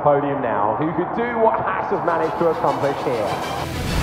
podium now, who could do what Haas have managed to accomplish here.